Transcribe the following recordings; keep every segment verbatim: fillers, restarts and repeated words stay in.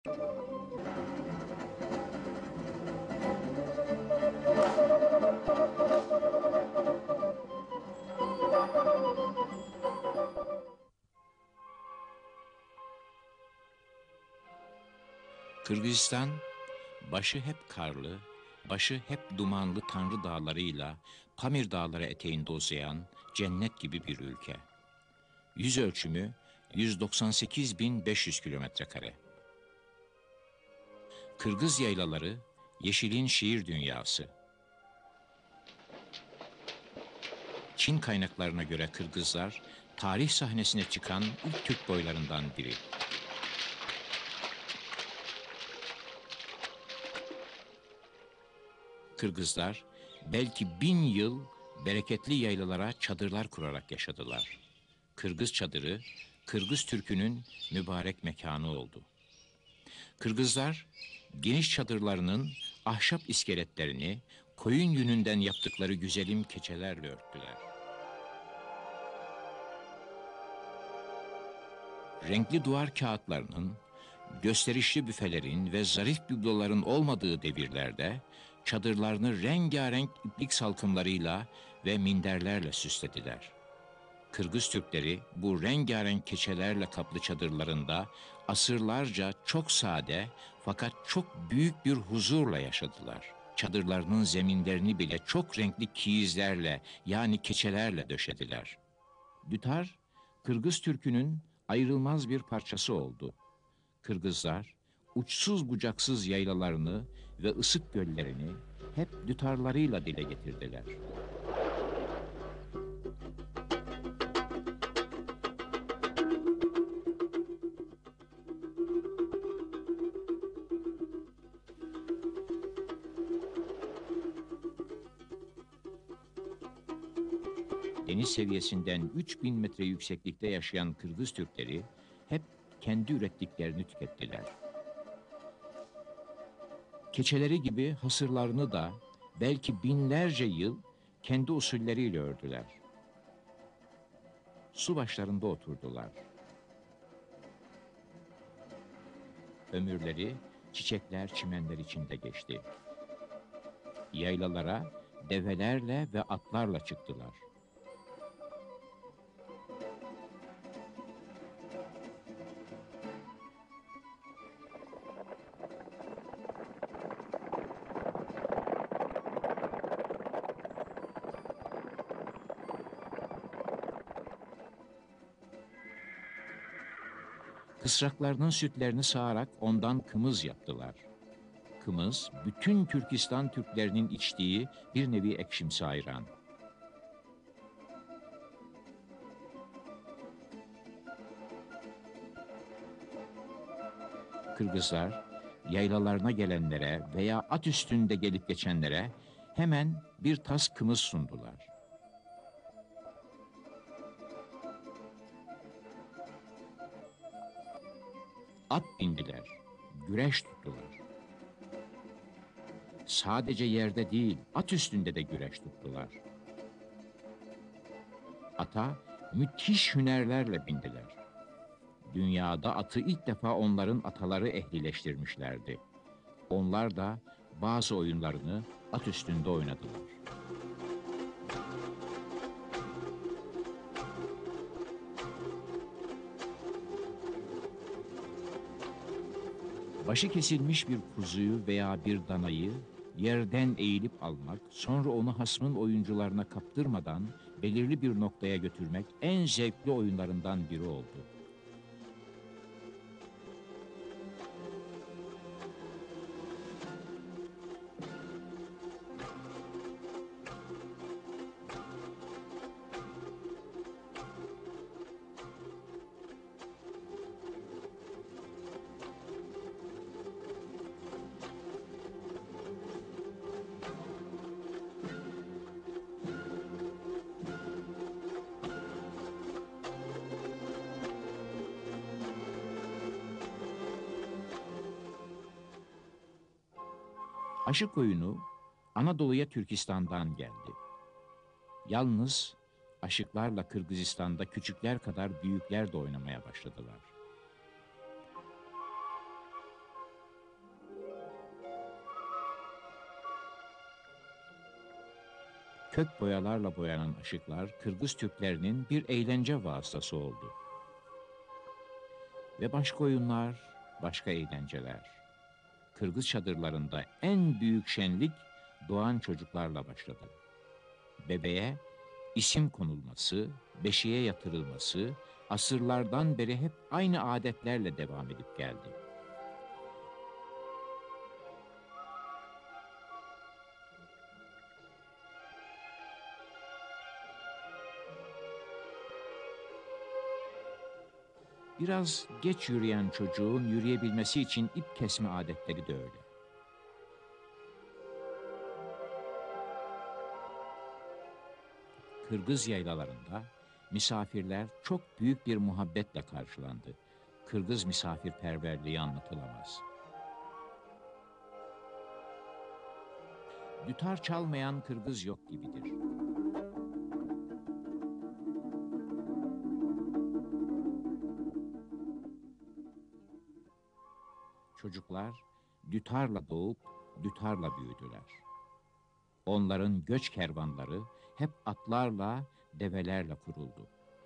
Kırgızistan, başı hep karlı, başı hep dumanlı Tanrı dağlarıyla Pamir dağları eteğinde uzayan cennet gibi bir ülke. Yüz ölçümü yüz doksan sekiz bin beş yüz kilometre kare. Kırgız yaylaları yeşilin şiir dünyası. Çin kaynaklarına göre Kırgızlar tarih sahnesine çıkan ilk Türk boylarından biri. Kırgızlar belki bin yıl bereketli yaylalara çadırlar kurarak yaşadılar. Kırgız çadırı, Kırgız Türk'ünün mübarek mekanı oldu. Kırgızlar geniş çadırlarının ahşap iskeletlerini koyun yününden yaptıkları güzelim keçelerle örttüler. Renkli duvar kağıtlarının, gösterişli büfelerin ve zarif bibloların olmadığı devirlerde çadırlarını rengarenk iplik salkımlarıyla ve minderlerle süslediler. Kırgız Türkleri bu rengarenk keçelerle kaplı çadırlarında asırlarca çok sade fakat çok büyük bir huzurla yaşadılar. Çadırlarının zeminlerini bile çok renkli kiyizlerle yani keçelerle döşediler. Dütar, Kırgız Türk'ünün ayrılmaz bir parçası oldu. Kırgızlar uçsuz bucaksız yaylalarını ve ısık göllerini hep dütarlarıyla dile getirdiler. Deniz seviyesinden üç bin metre yükseklikte yaşayan Kırgız Türkleri hep kendi ürettiklerini tükettiler. Keçeleri gibi hasırlarını da belki binlerce yıl kendi usulleriyle ördüler. Su başlarında oturdular. Ömürleri çiçekler, çimenler içinde geçti. Yaylalara develerle ve atlarla çıktılar. Kısraklarının sütlerini sağarak ondan kımız yaptılar. Kımız, bütün Türkistan Türklerinin içtiği bir nevi ekşimsi ayran. Kırgızlar, yaylalarına gelenlere veya at üstünde gelip geçenlere hemen bir tas kımız sundular. At bindiler, güreş tuttular. Sadece yerde değil, at üstünde de güreş tuttular. Ata müthiş hünerlerle bindiler. Dünyada atı ilk defa onların ataları ehlileştirmişlerdi. Onlar da bazı oyunlarını at üstünde oynadılar. Başı kesilmiş bir kuzuyu veya bir danayı yerden eğilip almak, sonra onu hasmın oyuncularına kaptırmadan belirli bir noktaya götürmek en zevkli oyunlarından biri oldu. Aşık oyunu Anadolu'ya Türkistan'dan geldi. Yalnız aşıklarla Kırgızistan'da küçükler kadar büyükler de oynamaya başladılar. kök boyalarla boyanan ışıklar Kırgız Türklerinin bir eğlence vasıtası oldu. Ve başka oyunlar, başka eğlenceler. Kırgız çadırlarında en büyük şenlik doğan çocuklarla başladı. Bebeğe isim konulması, beşiğe yatırılması, asırlardan beri hep aynı adetlerle devam edip geldi. Biraz geç yürüyen çocuğun yürüyebilmesi için ip kesme adetleri de öyle. Kırgız yaylalarında misafirler çok büyük bir muhabbetle karşılandı. Kırgız misafirperverliği anlatılamaz. Dütar çalmayan Kırgız yok gibidir. Çocuklar dütarla doğup dütarla büyüdüler. Onların göç kervanları hep atlarla, develerle kuruldu.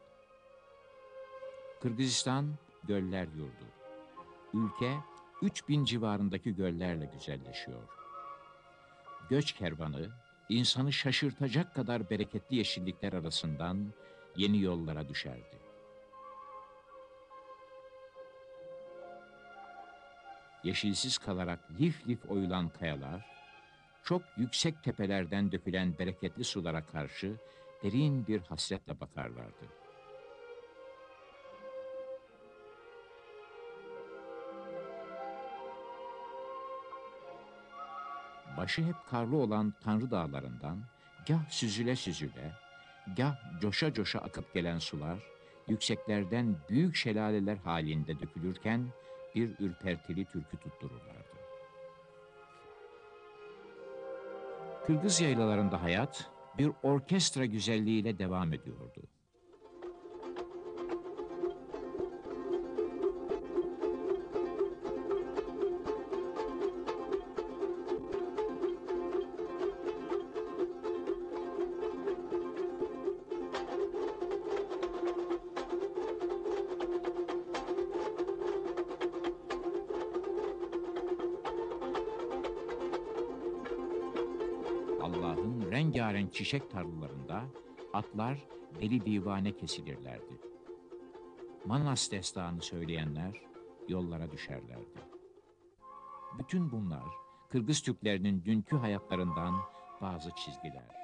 Kırgızistan göller yurdu. Ülke üç bin civarındaki göllerle güzelleşiyor. Göç kervanı insanı şaşırtacak kadar bereketli yeşillikler arasından yeni yollara düşerdi. Yeşilsiz kalarak lif lif oyulan kayalar, çok yüksek tepelerden dökülen bereketli sulara karşı derin bir hasretle bakarlardı. Başı hep karlı olan Tanrı Dağları'ndan gah süzüle süzüle, gah coşa coşa akıp gelen sular, yükseklerden büyük şelaleler halinde dökülürken bir ürpertili türkü tuttururlardı. Kırgız yaylalarında hayat bir orkestra güzelliğiyle devam ediyordu. Allah'ın rengarenk çiçek tarlalarında atlar deli divane kesilirlerdi. Manas destanı söyleyenler yollara düşerlerdi. Bütün bunlar Kırgız Türklerinin dünkü hayatlarından bazı çizgiler.